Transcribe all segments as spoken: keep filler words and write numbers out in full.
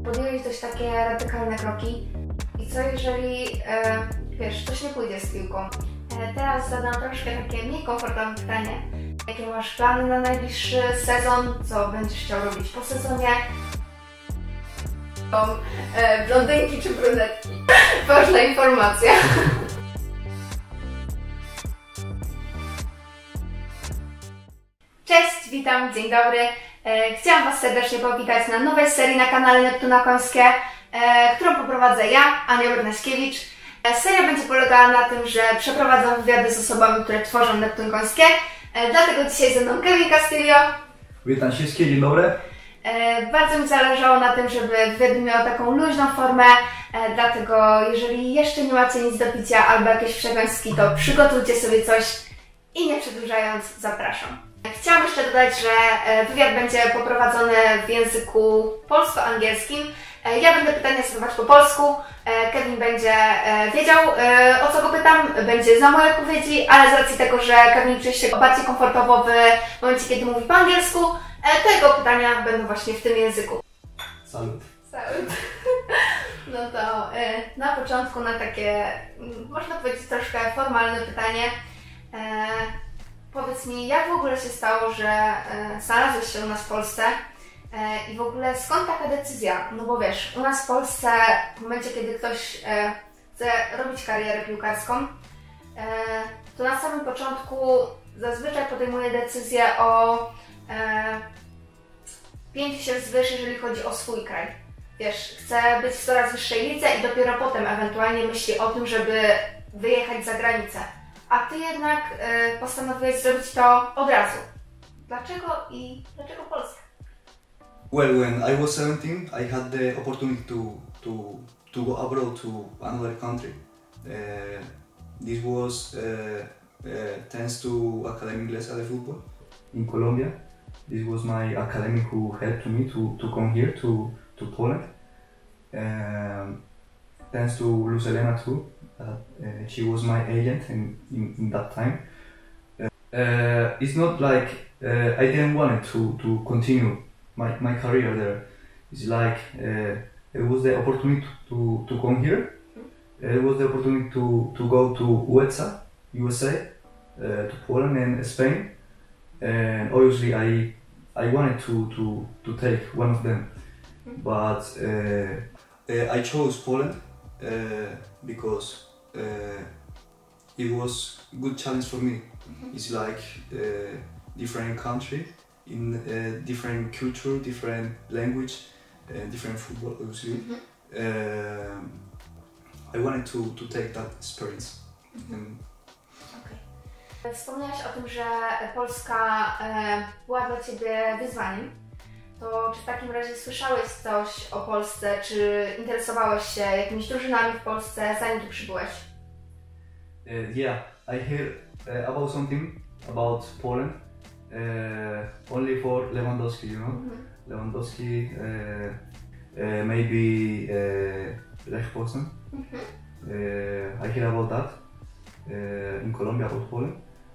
podjęłeś dość takie radykalne kroki. I co jeżeli, e, wiesz, coś nie pójdzie z piłką? E, teraz zadam troszkę takie mniej komfortowe pytanie. Jakie masz plany na najbliższy sezon? Co będziesz chciał robić po sezonie? E, blondynki czy brunetki? Ważna informacja. Cześć, witam, dzień dobry. E, chciałam Was serdecznie powitać na nowej serii na kanale Neptuna Końskie, e, którą poprowadzę ja, Ania Bernaśkiewicz. E, seria będzie polegała na tym, że przeprowadzam wywiady z osobami, które tworzą Neptun Końskie. E, dlatego dzisiaj ze mną Kevin Castillo. Witam wszystkich, dzień dobry. E, bardzo mi zależało na tym, żeby wywiad miał taką luźną formę, e, dlatego jeżeli jeszcze nie macie nic do picia albo jakieś przekąski, to przygotujcie sobie coś i nie przedłużając, zapraszam. Chciałam jeszcze dodać, że wywiad będzie poprowadzony w języku polsko-angielskim. Ja będę pytania zadawać po polsku, Kevin będzie wiedział, o co go pytam, będzie znał moje odpowiedzi, ale z racji tego, że Kevin czuje się bardziej komfortowo w momencie, kiedy mówi po angielsku, to jego pytania będą właśnie w tym języku. Salut. Salut. No to na początku na takie, można powiedzieć, troszkę formalne pytanie. Powiedz mi, jak w ogóle się stało, że e, znalazłeś się u nas w Polsce e, i w ogóle skąd taka decyzja? No bo wiesz, u nas w Polsce w momencie, kiedy ktoś e, chce robić karierę piłkarską, e, to na samym początku zazwyczaj podejmuje decyzję o e, pięciu się wzwyż, jeżeli chodzi o swój kraj. Wiesz, chce być w coraz wyższej lidze i dopiero potem ewentualnie myśli o tym, żeby wyjechać za granicę. A Ty jednak y, postanowiłeś zrobić to od razu. Dlaczego i dlaczego Polska? Well, when I was seventeen, I had the opportunity to to to go abroad to another country. Uh, this was uh, uh, thanks to Academia Inglesa de Fútbol in Colombia. This was my academy who helped me to to come here to to Poland. Um, thanks to Luz Helena too. Uh, uh, she was my agent in, in, in that time. Uh, uh, it's not like uh, I didn't want to, to continue my, my career there. It's like uh, it was the opportunity to, to come here. Uh, it was the opportunity to, to go to U E T S A, U S A, uh, to Poland and Spain. And obviously I I wanted to, to, to take one of them. But uh, uh, I chose Poland uh, because Uh, it was a good challenge for me. Mm-hmm. It's like uh, different country, in uh, different culture, different language, uh, different football obviously. Mm-hmm. uh, I wanted to, to take that experience. Mm-hmm. And okay. Wspomniałaś o tym, że Polska e, była dla Ciebie wyzwaniem. To czy w takim razie słyszałeś coś o Polsce, czy interesowałeś się jakimiś drużynami w Polsce, zanim tu przybyłeś? Uh, yeah, I heard uh, about something about Poland, uh, only for Lewandowski, you know? Mm-hmm. Lewandowski, uh, uh, maybe uh, Lech Poznan. Mm-hmm. uh, I heard about that uh, in Colombia, about Poland,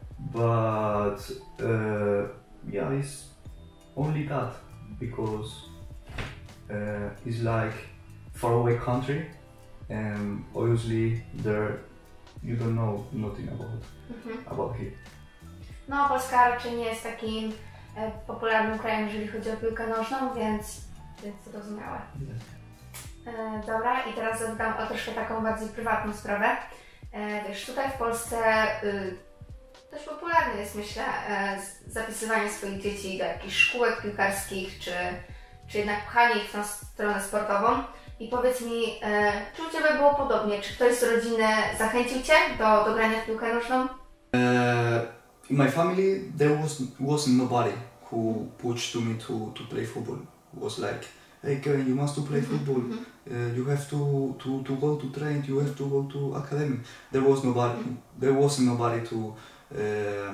but uh, yeah, it's only that. Because uh, it's like faraway country, and obviously there you don't know nothing about mm-hmm. about it. No, Polska raczej nie jest takim e, popularnym krajem, jeżeli chodzi o piłkę nożną, więc więc zrozumiałe. Yeah. E, dobra, i teraz zadam o troszkę taką bardziej prywatną sprawę. E, wiesz, tutaj w Polsce y, dość popularne jest, myślę, zapisywanie swoich dzieci do jakichś szkółek piłkarskich, czy, czy jednak pchanie ich w tą stronę sportową. I powiedz mi, czy u Ciebie było podobnie? Czy ktoś z rodziny zachęcił Cię do, do grania w piłkę nożną? Uh, in my family there was, wasn't nobody who pushed to me to, to play football. It was like, hey Kevin, you must to play football. Uh, you have to, to, to go to train, you have to go to academy. There was nobody, there wasn't nobody to Uh,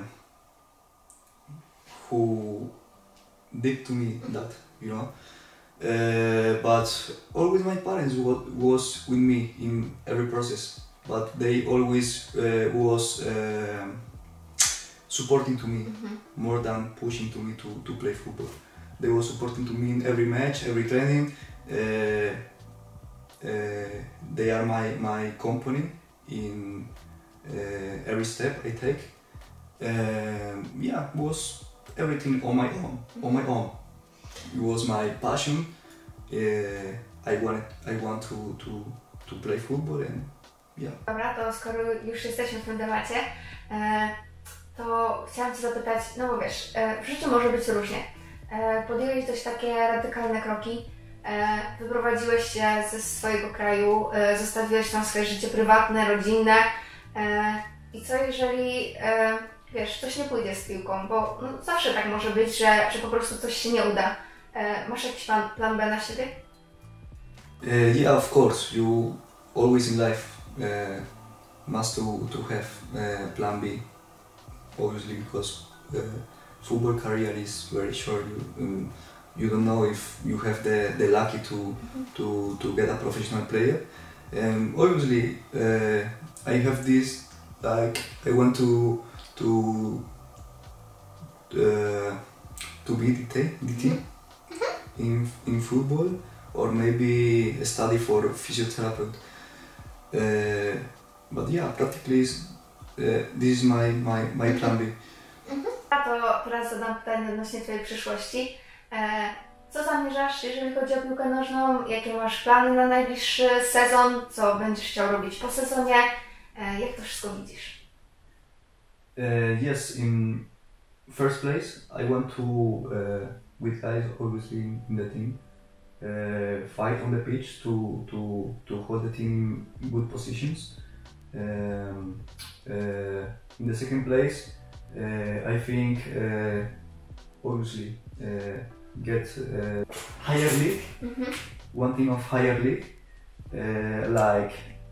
who did to me that, you know. Uh, but always my parents was, was with me in every process. But they always uh, was uh, supporting to me mm-hmm. more than pushing to me to, to play football. they were supporting to me in every match, every training. Uh, uh, they are my, my company in uh, every step I take. Um, yeah, it was everything on my own, on my own. It was my passion. Uh, I wanted, I want to, to, to play football and yeah. Dobra, to skoro już jesteśmy w tym temacie, e, to chciałam Cię zapytać, no bo wiesz, e, w życiu może być różnie. E, podjęłeś dość takie radykalne kroki, e, wyprowadziłeś się ze swojego kraju, e, zostawiłeś tam swoje życie prywatne, rodzinne. E, I co jeżeli, e, wiesz, coś nie pójdzie z piłką, bo no, zawsze tak może być, że, że po prostu coś się nie uda. E, masz jakiś plan, plan B na siebie? Uh, yeah, of course. You always in life uh, must to, to have uh, plan B, obviously, because uh, football career is very short. You, um, you don't know if you have the, the lucky to, mm-hmm. to, to get a professional player. Um, obviously, uh, I have this, like, I want to to uh, to be the team mm-hmm. in, in football, or maybe study for physiotherapy. Uh, but yeah, practically uh, this is my, my, my plan B. Mhm. A to teraz zadam pytanie odnośnie Twojej przyszłości. E, co zamierzasz, jeżeli chodzi o piłkę nożną? Jakie masz plany na najbliższy sezon? Co będziesz chciał robić po sezonie? E, jak to wszystko widzisz? Uh, yes, in first place, I want to, uh, with guys obviously in the team, uh, fight on the pitch to, to, to hold the team in good positions. Um, uh, in the second place, uh, I think uh, obviously uh, get uh, higher league, mm-hmm. one team of higher league, uh, like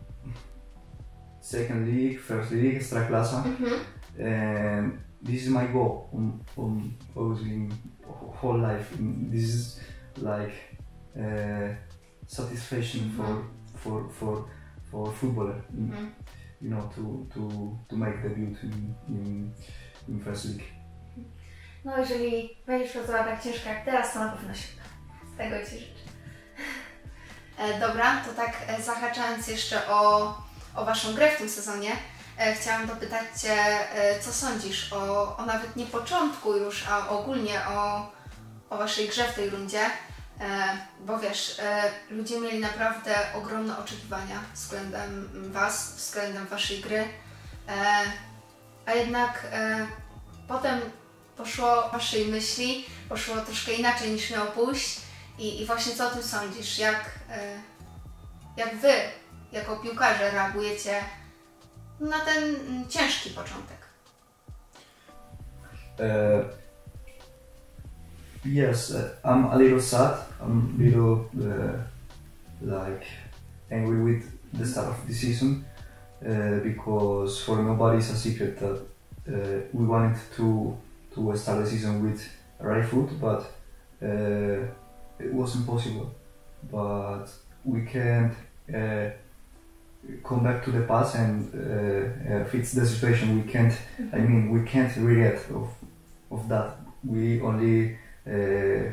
second league, first league, Ekstraklasa. Mm-hmm. And this is my goal on, on obviously in whole life. This is like uh, satisfaction mm-hmm. for for for for footballer, mm-hmm. you know, to to to make debut in in, in first league. No, jeżeli będziesz pracowała tak ciężko jak teraz, to na pewno się uda. Z tego Ci życzę. E, dobra, to tak e, zahaczając jeszcze o, o Waszą grę w tym sezonie, e, chciałam dopytać Cię, e, co sądzisz o, o nawet nie początku już, a ogólnie o, o Waszej grze w tej rundzie, e, bo wiesz, e, ludzie mieli naprawdę ogromne oczekiwania względem Was, względem Waszej gry, e, a jednak e, potem poszło w Waszej myśli, poszło troszkę inaczej niż miało pójść i, i właśnie co o tym sądzisz? Jak, y, jak Wy, jako piłkarze, reagujecie na ten mm, ciężki początek? Uh, yes, uh, I'm a little sad, I'm a little uh, like angry with the start of the season uh, because for nobody it's a secret that uh, we wanted to to start the season with right foot, but uh, it wasn't possible. But we can't uh, come back to the past and uh, uh, fix the situation. We can't. I mean, we can't react of of that. We only. Uh,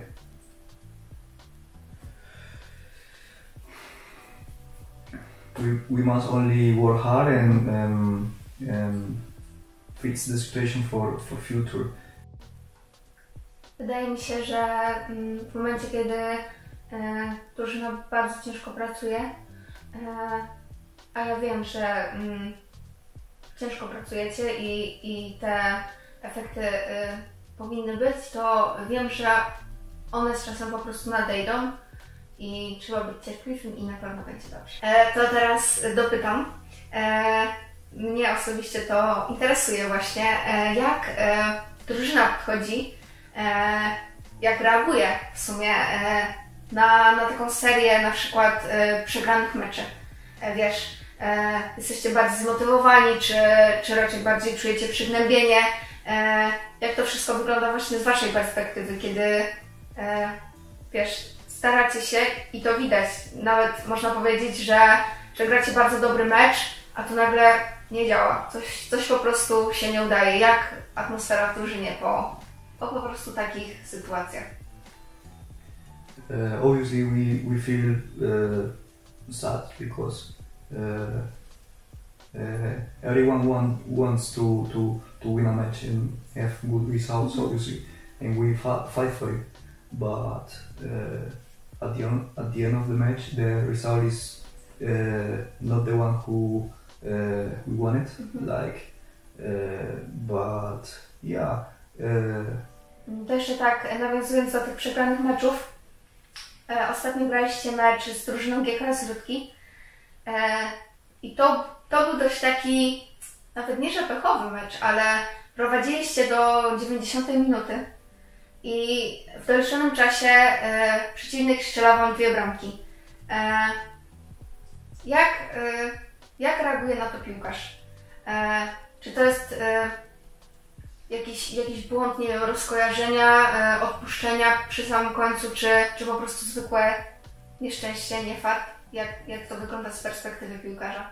we we must only work hard and um, um, fix the situation for for future. Wydaje mi się, że w momencie, kiedy e, drużyna bardzo ciężko pracuje, e, a ja wiem, że mm, ciężko pracujecie i, i te efekty e, powinny być, to wiem, że one z czasem po prostu nadejdą i trzeba być cierpliwym i na pewno będzie dobrze. E, to teraz dopytam. E, mnie osobiście to interesuje właśnie, e, jak e, drużyna podchodzi, E, jak reaguje w sumie e, na, na taką serię na przykład e, przegranych meczy. E, wiesz, e, jesteście bardziej zmotywowani, czy, czy raczej bardziej czujecie przygnębienie? E, jak to wszystko wygląda właśnie z Waszej perspektywy, kiedy e, wiesz, staracie się i to widać, nawet można powiedzieć, że, że gracie bardzo dobry mecz, a tu nagle nie działa, coś, coś po prostu się nie udaje. Jak atmosfera w drużynie po po po prostu takich sytuacjach? uh, obviously we we feel uh, sad because uh, uh, everyone want, wants to, to to win a match and have good results, obviously, and we fa- fight for it. But uh, at the end at the end of the match, the result is uh, not the one who uh, we wanted. Mm-hmm. Like, uh, but yeah. Uh, to jeszcze tak, nawiązując do tych przegranych meczów, e, ostatnio graliście mecz z drużyną G K S Rudki e, i to, to był dość taki, nawet nie że pechowy mecz, ale prowadziliście do dziewięćdziesiątej minuty i w doliczonym czasie e, przeciwnik strzela wam dwie bramki. E, jak, e, jak reaguje na to piłkarz? E, czy to jest e, jakiś, jakiś błąd, nie wiem, rozkojarzenia, e, odpuszczenia przy samym końcu, czy, czy po prostu zwykłe nieszczęście, nie fart? Jak, jak to wygląda z perspektywy piłkarza?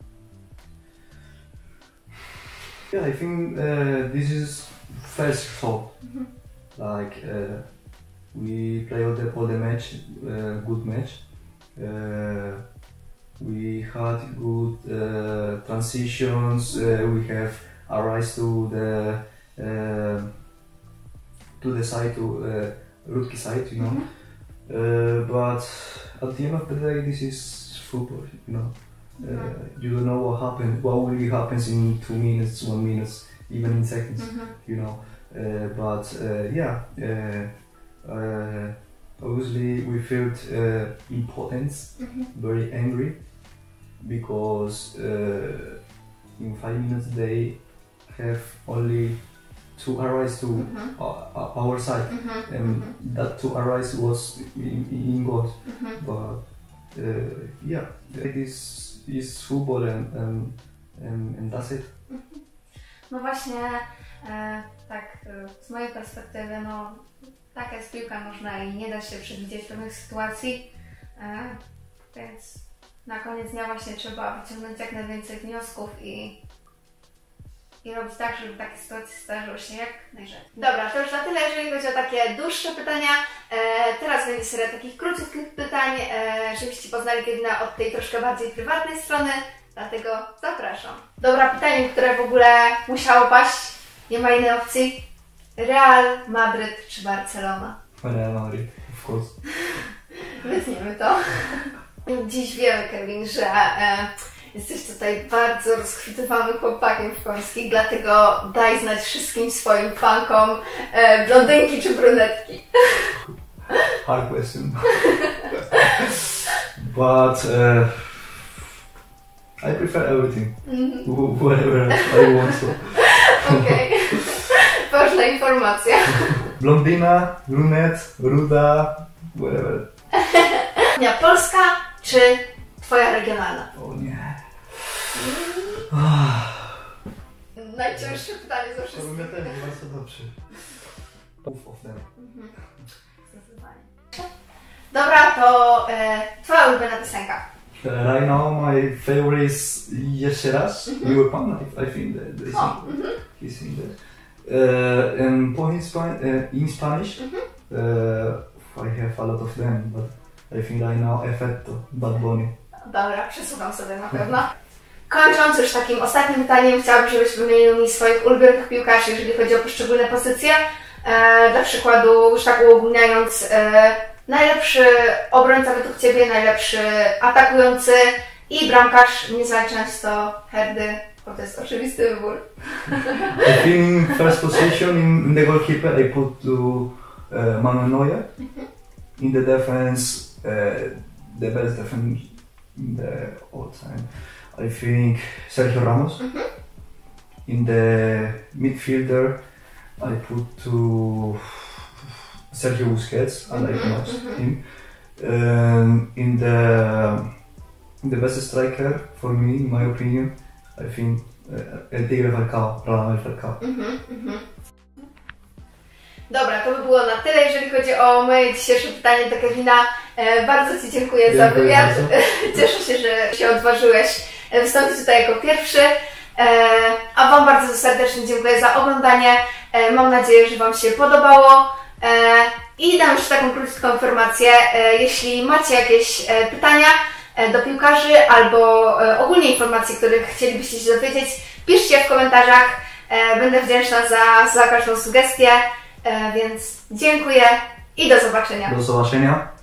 Yeah, I think uh, this is first result. Mm-hmm. Like uh, we play all the all the match, uh, good match. Uh, we had good uh, transitions. Uh, we have a rise to the uh, to the side to uh, Rudki side, you know. Mm-hmm. Uh, but at the end of the day, this is football, you know. Uh, you don't know what happens, what will be happens in two minutes, one minute, even in seconds, mm-hmm. you know. Uh, but uh, yeah, uh, uh, obviously we felt uh, impotence, mm-hmm. very angry, because uh, in five minutes they have only two arrays to mm-hmm. uh, our side, mm-hmm. and mm-hmm. that two arrays was in, in goals. Mm-hmm. But uh, yeah, it is. Jest football and, and, and, and that's it. No właśnie, e, tak z mojej perspektywy, no taka jest piłka nożna i nie da się przewidzieć pewnych sytuacji, e, więc na koniec dnia właśnie trzeba wyciągnąć jak najwięcej wniosków i, i robić tak, żeby takie sytuacje zdarzyły się jak najrzadziej. Dobra, to już na tyle, jeżeli chodzi o takie dłuższe pytania. E, teraz będzie seria takich króciutkich pytań, e, żebyście poznali Kevina od tej troszkę bardziej prywatnej strony, dlatego zapraszam. Dobra, pytanie, które w ogóle musiało paść, nie ma innej opcji. Real Madryt czy Barcelona? Real Madrid, of course. Wytniemy to. Dziś wiemy, Kevin, że e, jesteś tutaj bardzo rozchwytywanym chłopakiem w końskich, dlatego daj znać wszystkim swoim fankom, e, blondynki czy brunetki. Hard question. But uh, I prefer everything. Mm-hmm. Whatever I want to. Okej. Okay. Ważna informacja. Blondyna, brunet, ruda, whatever. Ja, Polska czy twoja regionalna? O nie. Mm. Najcięższe pytanie ze wszystkich. To też bardzo dobrze. Both of them. Mhm. Zdecydowanie. Dobra, to e, twoja ulubiona piosenka. Uh, right now my favorite is Jeszcze raz, mm-hmm. Miły Pan, I, I think that they sing, oh, mm-hmm. he sing that. Uh, and po in, Span- uh, in Spanish, mm-hmm. uh, I have a lot of them, but I think I know Efecto, Bad Bunny. Dobra, przesłucham sobie na pewno. Kończąc już takim ostatnim pytaniem, chciałabym, żebyś wymienił mi swoich ulubionych piłkarzy, jeżeli chodzi o poszczególne pozycje. E, dla przykładu, już tak uogólniając, e, najlepszy obrońca według Ciebie, najlepszy atakujący i bramkarz, nie zaliczając to Herdy, bo to jest oczywisty wybór. I think in first position in, in the goalkeeper I put to uh, Manuel Neuer. In the defense, uh, the best defense in the all time, I think Sergio Ramos. Mm-hmm. In the midfielder, I put to Sergio Busquets. I like much mm-hmm. him. Um, in the in the best striker for me, in my opinion, I think uh, El Tigre Falcao, Radamel Falcao. Mm-hmm, mm-hmm. Dobra, to by było na tyle, jeżeli chodzi o moje dzisiejsze pytanie do Kevina. E, bardzo Ci dziękuję, dziękuję za wywiad. Cieszę się, że się odważyłeś wystąpić tutaj jako pierwszy. E, a Wam bardzo serdecznie dziękuję za oglądanie. E, mam nadzieję, że Wam się podobało. E, I dam jeszcze taką krótką informację, jeśli macie jakieś pytania do piłkarzy albo ogólnie informacje, których chcielibyście się dowiedzieć, piszcie w komentarzach, będę wdzięczna za, za każdą sugestię, więc dziękuję i do zobaczenia. Do zobaczenia.